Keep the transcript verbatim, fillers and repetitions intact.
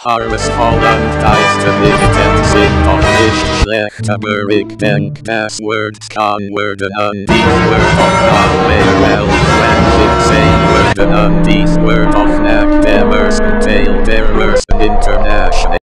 Harvest all Untitled in of nicht schlecht, aber ich denk, Passwords kann werden an dies word of not very well, when it say werden an dies word of nach der worst tail, der worst international.